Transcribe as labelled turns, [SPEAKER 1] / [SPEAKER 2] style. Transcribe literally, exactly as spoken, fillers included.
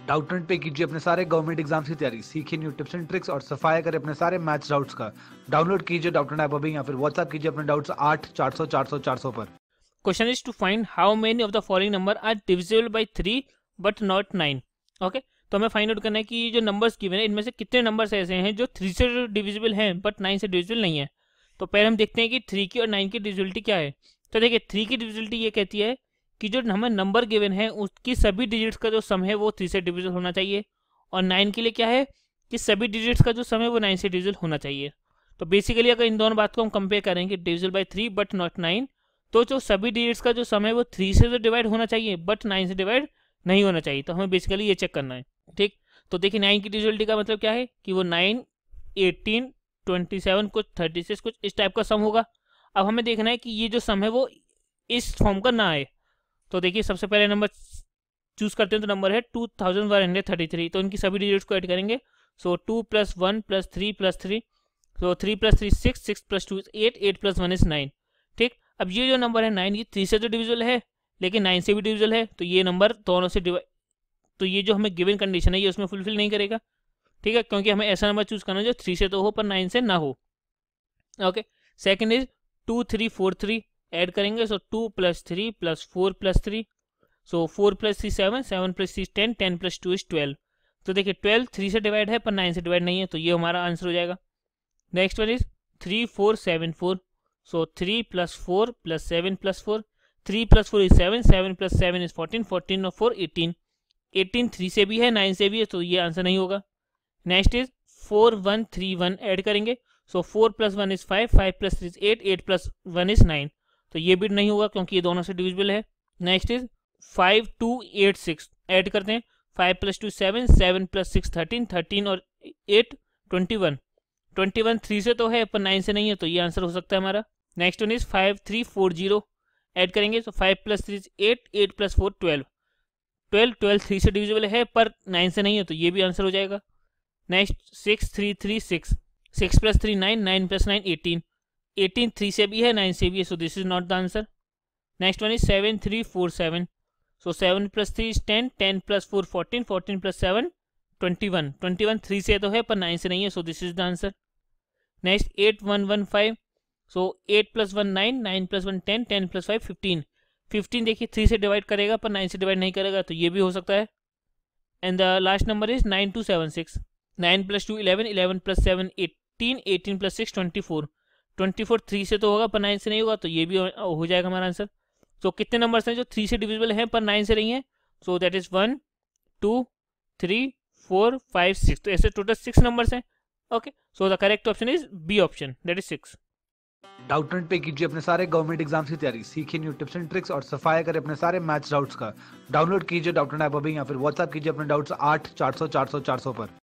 [SPEAKER 1] डाउटनट पे कीजिए अपने सारे गवर्नमेंट एग्जाम्स की तैयारी, सीखिए न्यू टिप्स एंड ट्रिक्स और सफाया करें अपने सारे मैथ्स डाउट्स का। डाउनलोड कीजिए डाउटनट ऐप अभी या फिर व्हाट्सएप कीजिए अपने डाउट्स आठ चार सौ चार सौ चार सौ पर।
[SPEAKER 2] Question is to find how many of the following number are divisible by three but not nine. Okay, तो हमें फाइंड आउट करना है कि जो नंबर्स गिवन है इनमें से कितने नंबर्स ऐसे हैं जो थ्री से डिविजिबल हैं बट नाइन से डिविजिबल नहीं है। तो पहले हम देखते हैं कि थ्री की और नाइन की डिविजिबिलिटी क्या है। तो देखिए थ्री की डिविजिबिलिटी ये कहती है कि जो हमें नंबर गिवन है उसकी सभी डिजिट्स का जो सम है वो थ्री से डिविजिबल होना चाहिए, और नाइन के लिए क्या है कि सभी डिजिट्स का जो सम है वो नाइन से डिविजिबल होना चाहिए। तो बेसिकली अगर इन दोनों बात को हम कंपेयर करेंगे divisible by three but not nine, तो जो सभी डिजिट्स का जो सम है वो थ्री से तो डिवाइड होना चाहिए बट नाइन से डिवाइड नहीं होना चाहिए। तो हमें बेसिकली ये चेक करना है। ठीक, तो देखिए नाइन की डिविजिबिलिटी का मतलब क्या है कि वो नाइन, एटीन, ट्वेंटी सेवन, कुछ थर्टी सिक्स, कुछ इस टाइप का सम होगा। अब हमें देखना है कि ये जो सम है वो इस फॉर्म का ना आए। तो देखिए सबसे पहले नंबर चूज करते हैं, तो नंबर है two thousand one hundred thirty three. तो इनकी सभी डिजिट्स को ऐड करेंगे। So two plus one plus three plus three, so three plus three six, six plus two is eight, eight plus one is nine. ठीक, अब ये जो number है नाइन ये थ्री से तो डिविजिबल है लेकिन नाइन से भी डिविजिबल है, तो ये नंबर दोनों से डिवाइड, तो ये जो हमें गिवन कंडीशन है ये उसमें फुलफिल नहीं करेगा। ठीक है, क्योंकि हमें ऐसा नंबर चूज करना है जो थ्री से तो हो पर नाइन से ना हो। Okay, second is two three four three, add करेंगे। So two plus three plus four plus three, so four plus three seven, seven plus three ten, ten plus two is twelve. तो देखिए twelve three से divide है पर nine से divide नहीं है, तो ये हमारा आंसर हो जाएगा। Next one is three four seven four, so three plus four plus seven plus four, three plus four is seven, seven plus seven is fourteen, fourteen और फोर एटीन, एटीन थ्री से भी है nine से भी है, तो ये answer नहीं होगा। Next is four one three one, add करेंगे। So four plus one is five, five plus three is eight, eight plus one is nine, तो ये भी नहीं होगा क्योंकि ये दोनों से डिविजिबल है। Next is five two eight six, add करते हैं। Five plus two seven, seven plus six thirteen, thirteen और eight twenty one, twenty one three से तो है पर नाइन से नहीं है, तो ये आंसर हो सकता है हमारा। Next one is five three four zero, add करेंगे। तो five plus three is eight, eight plus four twelve, twelve, twelve three से डिविजिबल है पर नाइन से नहीं है, तो ये भी आंसर हो जाएगा। Next six three three six, six plus three nine, nine plus nine eighteen, eighteen three से भी है नाइन से भी है, so this is not the answer. Next one is seven three four seven, so seven plus three is ten, ten plus four fourteen, fourteen plus seven twenty one, twenty one three से तो है पर nine से नहीं है, so this is the answer. Next eight one one five, so eight plus one nine, nine plus one ten, ten plus five fifteen, fifteen देखिए three से divide करेगा पर नाइन से डिवाइड नहीं करेगा, तो ये भी हो सकता है। And the last number is nine two seven six, nine plus two eleven, eleven plus seven eighteen, eighteen plus six twenty four, twenty four three से तो होगा पर नाइन से नहीं होगा, तो ये भी हो जाएगा हमारा आंसर। तो कितने नंबर्स हैं जो थ्री से डिविजिबल हैं पर नाइन से नहीं है? So that is one, two, three, four, five, six. तो ऐसे टोटल सिक्स नंबर्स हैं। Okay, so the correct option is B option, that is six.
[SPEAKER 1] Doubtnut पे कीजिए अपने सारे गवर्नमेंट एग्जाम्स की तैयारी, सीखिए न्यू टिप्स एंड ट्रिक्स और सफाया करें अपने सारे मैथ्स डाउट्स का। डाउनलोड कीजिए डाउटनट ऐप अभी या फिर व्हाट्सएप कीजिए अपने डाउट्स आठ चार सौ चार सौ चार सौ पर।